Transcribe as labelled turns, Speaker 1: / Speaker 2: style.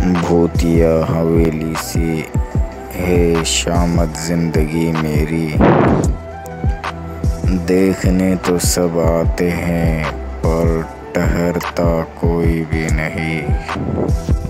Speaker 1: भूतिया हवेली सी है शामत ज़िंदगी मेरी। देखने तो सब आते हैं पर ठहरता कोई भी नहीं।